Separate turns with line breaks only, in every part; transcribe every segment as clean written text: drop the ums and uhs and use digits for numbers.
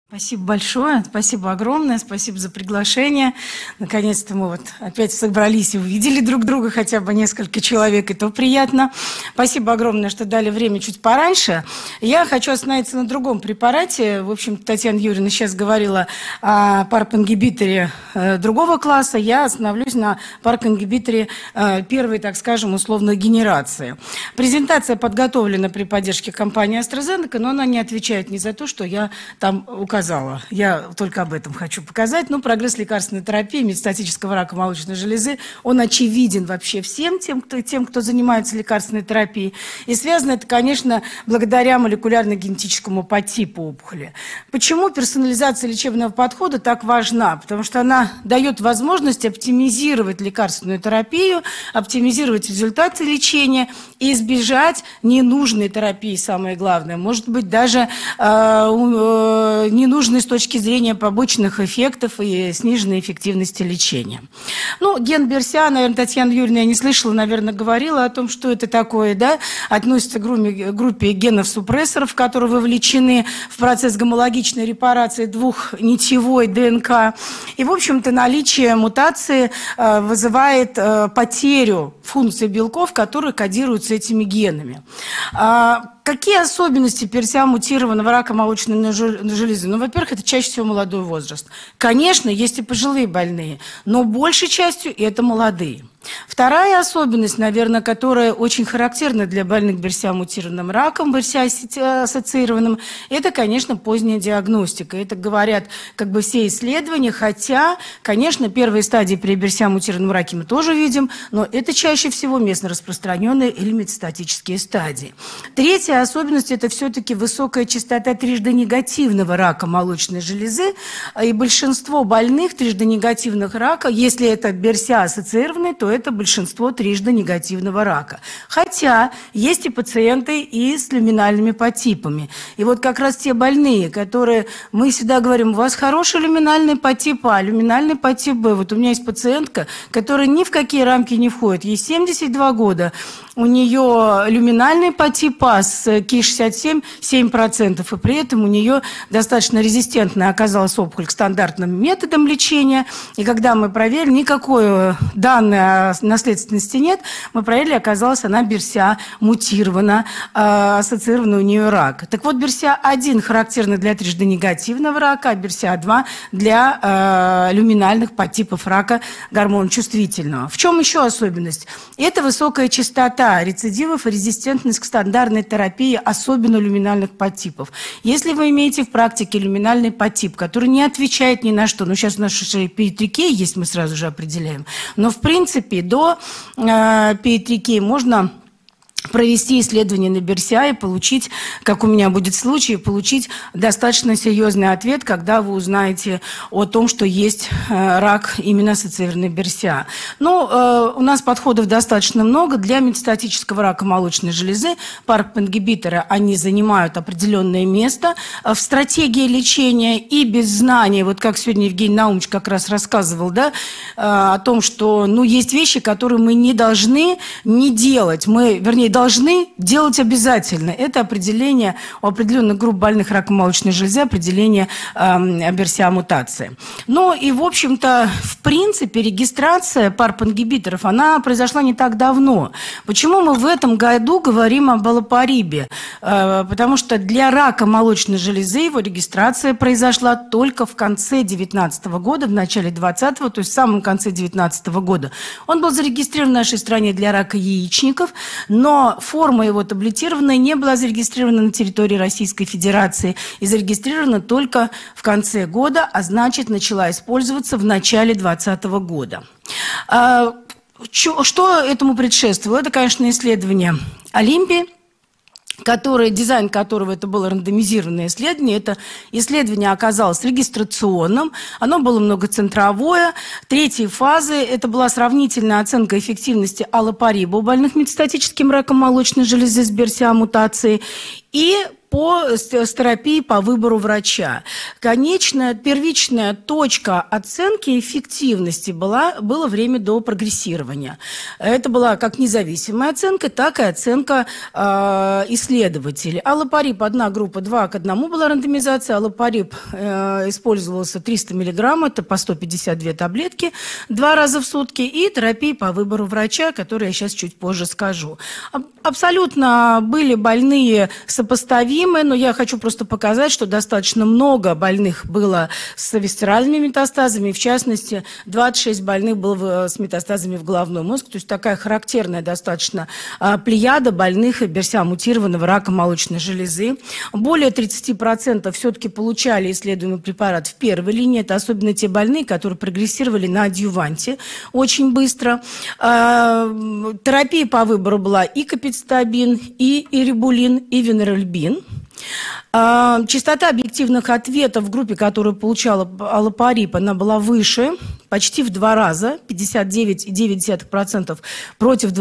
Спасибо большое, спасибо огромное, спасибо за приглашение. Наконец-то мы вот опять собрались и увидели друг друга, хотя бы несколько человек, и то приятно. Спасибо огромное, что дали время чуть пораньше. Я хочу остановиться на другом препарате. В общем, Татьяна Юрьевна сейчас говорила о PARP-ингибиторе другого класса. Я остановлюсь на PARP-ингибиторе первой, так скажем, условной генерации. Презентация подготовлена при поддержке компании AstraZeneca, но она не отвечает ни за то, что я там указала. Я только об этом хочу показать. Но прогресс лекарственной терапии метастатического рака молочной железы, он очевиден вообще всем тем, кто занимается лекарственной терапией. И связано это, конечно, благодаря молекулярно-генетическому подтипу опухоли. Почему персонализация лечебного подхода так важна? Потому что она дает возможность оптимизировать лекарственную терапию, оптимизировать результаты лечения и избежать ненужной терапии, самое главное. Может быть, даже ненужной с точки зрения побочных эффектов и сниженной эффективности лечения. Ну, ген БРСА, наверное, Татьяна Юрьевна, я не слышала, наверное, говорила о том, что это такое, да, относится к группе генов-супрессоров, которые вовлечены в процесс гомологичной репарации двухнитевой ДНК. И, в общем-то, наличие мутации вызывает потерю функций белков, которые кодируются этими генами. Какие особенности ПРСА-мутированного рака молочной железы? Ну, во-первых, это чаще всего молодой возраст. Конечно, есть и пожилые больные, но большей частью это молодые. Вторая особенность, наверное, которая очень характерна для больных БРСА-мутированным раком, БРСА-ассоциированным, это, конечно, поздняя диагностика. Это говорят как бы все исследования, хотя, конечно, первые стадии при БРСА-мутированном раке мы тоже видим, но это чаще всего местно распространенные или метастатические стадии. Третья особенность – это все-таки высокая частота трижды негативного рака молочной железы, и большинство больных трижды негативных рака, если это БРСА-ассоциированные, то это большинство трижды негативного рака. Хотя есть и пациенты и с люминальными подтипами. И вот как раз те больные, которые, мы всегда говорим, у вас хороший люминальный подтип А, люминальный подтип Б. Вот у меня есть пациентка, которая ни в какие рамки не входит. Ей 72 года. У нее люминальный подтип А с Ки-67 7%, и при этом у нее достаточно резистентная оказалась опухоль к стандартным методам лечения. И когда мы проверили, никакой данной о наследственности нет, мы проверили, оказалось, она БРСА мутирована, ассоциированный у нее рак. Так вот, БРСА-1 характерна для трижды негативного рака, а БРСА-2 для люминальных подтипов рака гормоночувствительного. В чем еще особенность? Это высокая частота рецидивов и резистентность к стандартной терапии, особенно люминальных подтипов. Если вы имеете в практике люминальный подтип, который не отвечает ни на что, ну сейчас у нас PI3K есть, мы сразу же определяем, но в принципе до PI3K можно провести исследование на БРСА и получить, как у меня будет случай, получить достаточно серьезный ответ, когда вы узнаете о том, что есть рак именно ассоциированный БРСА. Но у нас подходов достаточно много. Для метастатического рака молочной железы PARP-ингибиторы, они занимают определенное место в стратегии лечения, и без знания, вот как сегодня Евгений Наумович как раз рассказывал, да, о том, что есть вещи, которые мы не должны не делать. Мы, вернее, должны делать обязательно. Это определение у определенных групп больных раком молочной железы, определение БРСА-мутации. Ну и, в общем-то, в принципе, регистрация PARP-ингибиторов, она произошла не так давно. Почему мы в этом году говорим об олапарибе? Потому что для рака молочной железы его регистрация произошла только в конце 2019 года, в начале 2020, то есть в самом конце 2019 года. Он был зарегистрирован в нашей стране для рака яичников, но форма его таблетированная не была зарегистрирована на территории Российской Федерации и зарегистрирована только в конце года, а значит, начала использоваться в начале 2020 года. Что этому предшествовало? Это, конечно, исследование Олимпии, дизайн которого это было рандомизированное исследование. Это исследование оказалось регистрационным, оно было многоцентровое. Третьей фазы это была сравнительная оценка эффективности олапариба у больных метастатическим раком молочной железы с БРСА-мутацией. и с терапией по выбору врача. Конечная, первичная точка оценки эффективности было время до прогрессирования. Это была как независимая оценка, так и оценка исследователей. Аллопарип 1 группа 2 к 1 была рандомизация. Аллопарип использовался 300 мг, это по 152 таблетки 2 раза в сутки, и терапия по выбору врача, которую я сейчас чуть позже скажу. Абсолютно были больные сопоставимые, но я хочу просто показать, что достаточно много больных было с висцеральными метастазами, в частности, 26 больных было с метастазами в головной мозг, то есть такая характерная достаточно плеяда больных берсиа-мутированного рака молочной железы. Более 30% все-таки получали исследуемый препарат в первой линии, это особенно те больные, которые прогрессировали на адъюванте очень быстро. Терапия по выбору была и капецитабин, и ирибулин, и венерольбин. Частота объективных ответов в группе, которая получала аллопарип, она была выше, почти в 2 раза, 59,9% против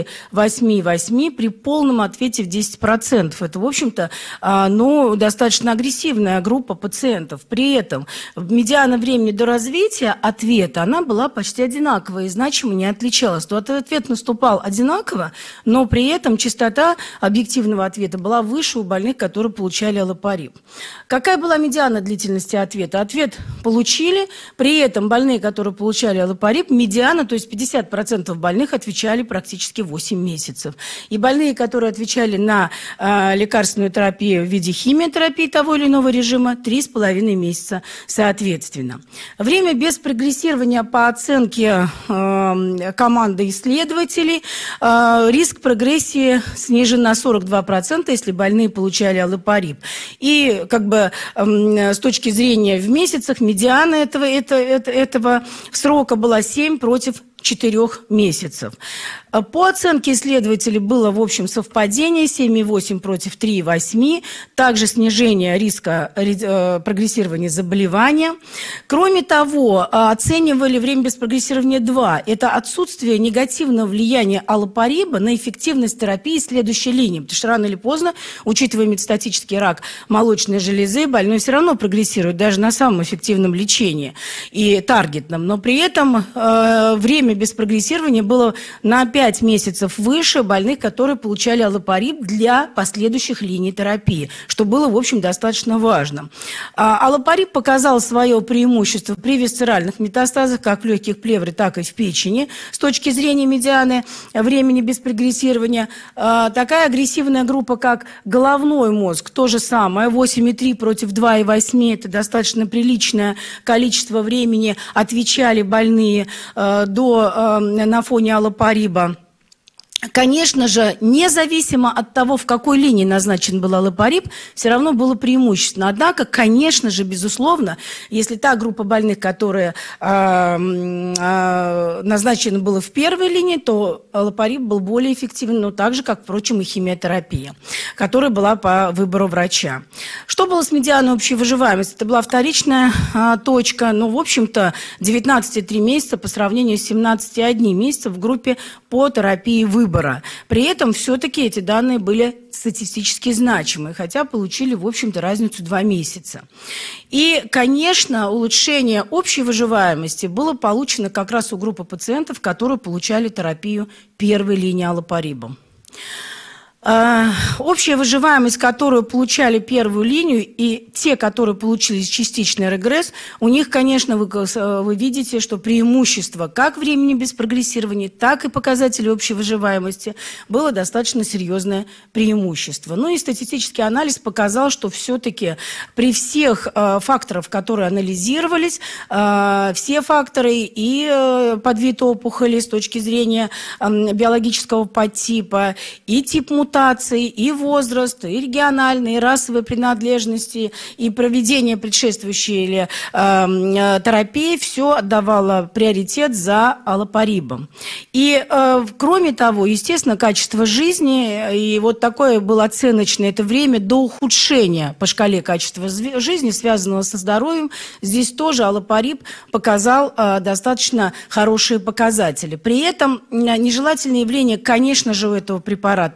28,8% при полном ответе в 10%. Это, в общем-то, достаточно агрессивная группа пациентов. При этом медиана времени до развития ответа, она была почти одинаковая и значимо не отличалась. То ответ наступал одинаково, но при этом частота объективного ответа была выше у больных, которые получали аллопарип. Какая была медиана длительности ответа? Ответ получили, при этом больные, которые получали аллопарип, медиана, то есть 50% больных отвечали практически 8 месяцев. И больные, которые отвечали на лекарственную терапию в виде химиотерапии того или иного режима, 3,5 месяца соответственно. Время без прогрессирования по оценке команды исследователей, риск прогрессии снижен на 42%, если больные получали аллопарип. И с точки зрения в месяцах медиана этого срока была 7 против 4 месяцев. По оценке исследователей было, в общем, совпадение 7,8 против 3,8, также снижение риска прогрессирования заболевания. Кроме того, оценивали время без прогрессирования 2. Это отсутствие негативного влияния аллопариба на эффективность терапии следующей линии. Потому что рано или поздно, учитывая метастатический рак молочной железы, больной все равно прогрессирует даже на самом эффективном лечении и таргетном. Но при этом время без прогрессирования было на 5 месяцев выше больных, которые получали аллопарип для последующих линий терапии, что было, в общем, достаточно важно. Аллопарип показал свое преимущество при висцеральных метастазах, как в легких плевре, так и в печени. С точки зрения медианы времени без прогрессирования, такая агрессивная группа, как головной мозг, то же самое, 8,3 против 2,8, это достаточно приличное количество времени отвечали больные на фоне аллопариба. Конечно же, независимо от того, в какой линии назначен был аллопарип, все равно было преимущественно. Однако, конечно же, безусловно, если та группа больных, которая назначена была в первой линии, то аллопарип был более эффективен, но так же, как, впрочем, и химиотерапия, которая была по выбору врача. Что было с медианой общей выживаемости? Это была вторичная точка, но, в общем-то, 19,3 месяца по сравнению с 17,1 месяца в группе по терапии выбора. При этом все-таки эти данные были статистически значимые, хотя получили, в общем-то, разницу 2 месяца. И, конечно, улучшение общей выживаемости было получено как раз у группы пациентов, которые получали терапию первой линии аллопарибом. Общая выживаемость, которую получали первую линию, и те, которые получили частичный регресс, у них, конечно, вы видите, что преимущество как времени без прогрессирования, так и показателей общей выживаемости было достаточно серьезное преимущество. Ну и статистический анализ показал, что все-таки при всех факторах, которые анализировались, все факторы и подвид опухоли с точки зрения биологического подтипа, и тип мутации, и возраст, и региональные, и расовые принадлежности, и проведение предшествующей или терапии, все отдавало приоритет за аллопарибом. И кроме того, естественно, качество жизни, и вот такое было оценочное, это время до ухудшения по шкале качества жизни, связанного со здоровьем, здесь тоже аллопариб показал достаточно хорошие показатели. При этом нежелательные явления, конечно же, у этого препарата есть,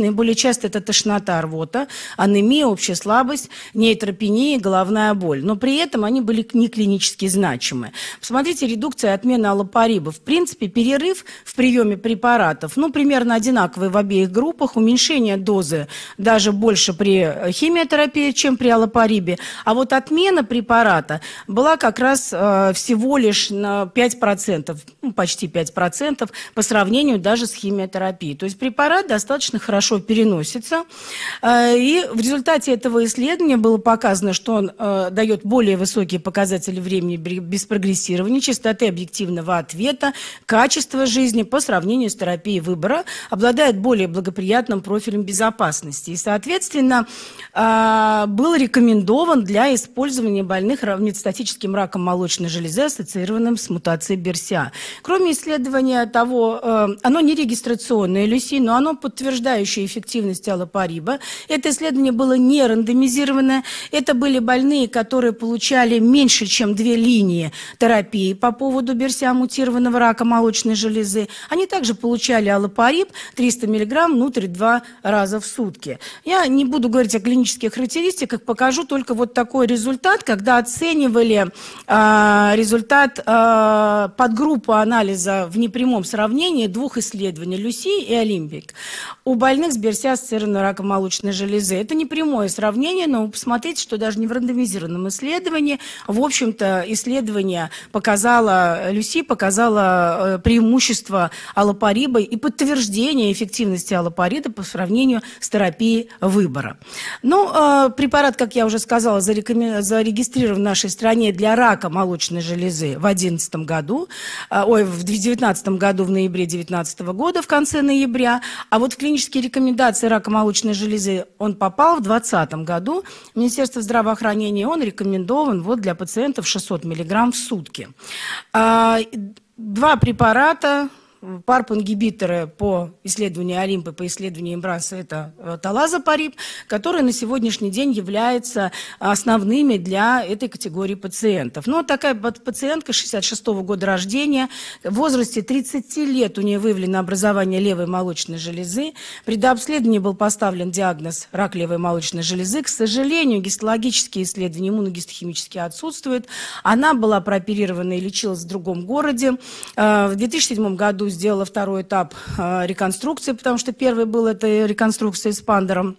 наиболее часто это тошнота, рвота, анемия, общая слабость, нейтропения, головная боль. Но при этом они были не клинически значимы. Посмотрите, редукция и отмена аллопариба. В принципе, перерыв в приеме препаратов, примерно одинаковый в обеих группах, уменьшение дозы даже больше при химиотерапии, чем при аллопарибе. А вот отмена препарата была как раз всего лишь на 5%, почти 5% по сравнению даже с химиотерапией. То есть препарат достаточно хорошо переносится. И в результате этого исследования было показано, что он дает более высокие показатели времени без прогрессирования, частоты объективного ответа, качества жизни по сравнению с терапией выбора, обладает более благоприятным профилем безопасности. И, соответственно, был рекомендован для использования больных метастатическим раком молочной железы, ассоциированным с мутацией БРСА. Кроме исследования того, оно не регистрационное, Люси, но оно подтверждающее эффективность аллопариба. Это исследование было не рандомизированное. Это были больные, которые получали меньше, чем 2 линии терапии по поводу БРСА, мутированного рака молочной железы. Они также получали аллопариб 300 мг внутрь 2 раза в сутки. Я не буду говорить о клинических характеристиках, покажу только вот такой результат, когда оценивали результат подгруппы анализа в непрямом сравнении 2 исследований, Люси и Олимпик, у больных с БРСА, ассоциированным раком молочной железы. Это не прямое сравнение, но вы посмотрите, что даже не в рандомизированном исследовании, в общем-то, исследование показало, Люси показало преимущество аллопариба и подтверждение эффективности аллопариба по сравнению с терапией выбора. Препарат, как я уже сказала, зарегистрирован в нашей стране для рака молочной железы в 2019 году, в ноябре 2019 года, в конце ноября. А вот в клинические рекомендации рака молочной железы он попал в 2020 году. Министерство здравоохранения, он рекомендован для пациентов 600 мг в сутки. 2 препарата. PARP-ингибиторы по исследованию Олимпа, по исследованию Эмбраса, это талазопариб, который на сегодняшний день является основными для этой категории пациентов. Такая пациентка 66-го года рождения, в возрасте 30 лет у нее выявлено образование левой молочной железы. При дообследовании был поставлен диагноз рак левой молочной железы. К сожалению, гистологические исследования, иммуногистохимические отсутствуют. Она была прооперирована и лечилась в другом городе. В 2007 году сделала 2-й этап реконструкции, потому что первый был это реконструкция с пандером.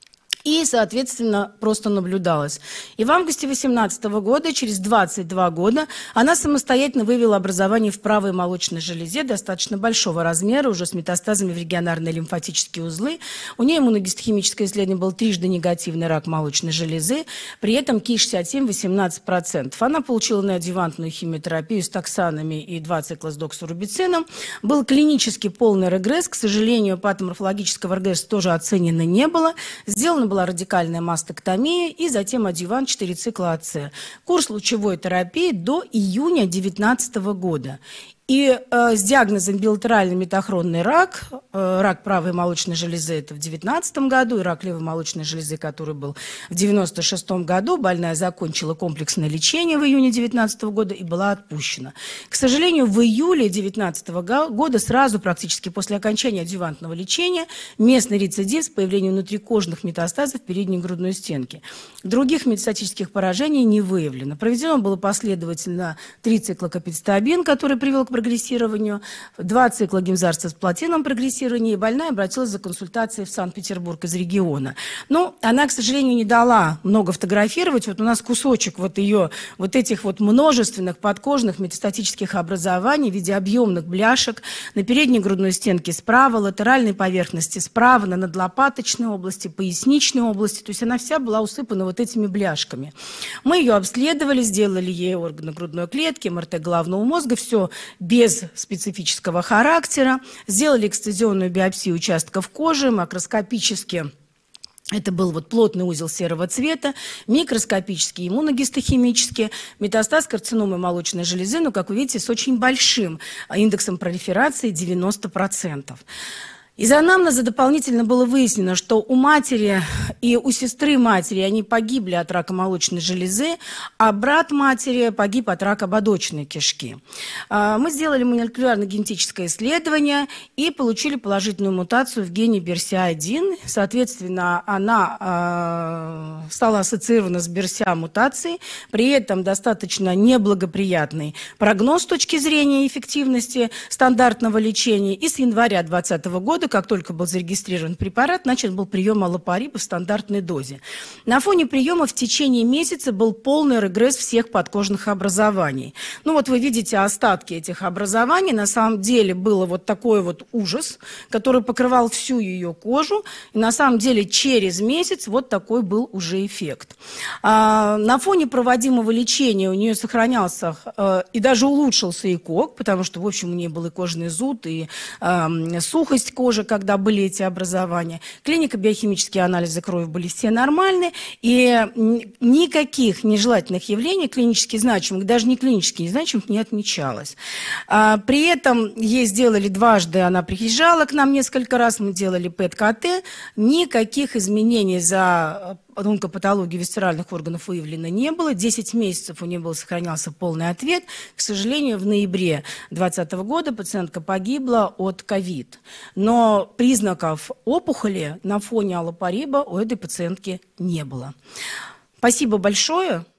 И, соответственно, просто наблюдалась. И в августе 2018 года, через 22 года, она самостоятельно выявила образование в правой молочной железе достаточно большого размера, уже с метастазами в регионарные лимфатические узлы. У нее иммуногистохимическое исследование был трижды негативный рак молочной железы, при этом Ки-67 18%. Она получила неадъювантную химиотерапию с токсанами и 2 цикла с доксорубицином. Был клинически полный регресс, к сожалению, патоморфологического регресса тоже оценено не было. Сделана была радикальная мастектомия и затем адъювант 4 цикла АЦ. Курс лучевой терапии до июня 2019 года. И с диагнозом билатеральный метахронный рак, рак правой молочной железы это в 2019 году, и рак левой молочной железы, который был в 1996 году, больная закончила комплексное лечение в июне 2019 года и была отпущена. К сожалению, в июле 2019 года, сразу практически после окончания адъювантного лечения, местный рецидив с появлением внутрикожных метастазов в передней грудной стенке. Других метастатических поражений не выявлено. Проведено было последовательно 3 цикла капецтабин, который привел к прогрессированию, 2 цикла гемзарца с платином прогрессирования, и больная обратилась за консультацией в Санкт-Петербург из региона. Она, к сожалению, не дала много фотографировать. У нас кусочек ее, этих множественных подкожных метастатических образований в виде объемных бляшек на передней грудной стенке справа, латеральной поверхности справа, на надлопаточной области, поясничной области. То есть она вся была усыпана этими бляшками. Мы ее обследовали, сделали ей органы грудной клетки, МРТ головного мозга, все без специфического характера. Сделали эксцизионную биопсию участков кожи, макроскопически. Это был плотный узел серого цвета, микроскопический, иммуногистохимический, метастаз карциномы молочной железы, как вы видите, с очень большим индексом пролиферации 90%. Из анамнеза дополнительно было выяснено, что у матери и у сестры матери они погибли от рака молочной железы, а брат матери погиб от рака ободочной кишки. Мы сделали молекулярно-генетическое исследование и получили положительную мутацию в гене BRCA1. Соответственно, она стала ассоциирована с BRCA-мутацией, при этом достаточно неблагоприятный прогноз с точки зрения эффективности стандартного лечения. И с января 2020 года, как только был зарегистрирован препарат, начат был прием аллопариба в стандартной дозе. На фоне приема в течение месяца был полный регресс всех подкожных образований. Ну вот вы видите остатки этих образований. На самом деле было вот такой вот ужас, который покрывал всю ее кожу. И на самом деле через месяц вот такой был уже эффект. На фоне проводимого лечения у нее сохранялся и даже улучшился ЭКОГ, потому что, в общем, у нее был и кожный зуд, и сухость кожи, когда были эти образования. Клинико-биохимические анализы крови были все нормальные, и никаких нежелательных явлений клинически значимых, даже не клинически незначимых, не отмечалось. При этом ей сделали дважды, она приезжала к нам несколько раз, мы делали ПЭТ-КТ, никаких изменений за онкопатологию висцеральных органов выявлено не было. 10 месяцев у нее сохранялся полный ответ. К сожалению, в ноябре 2020 года пациентка погибла от ковид. Но признаков опухоли на фоне аллопариба у этой пациентки не было. Спасибо большое.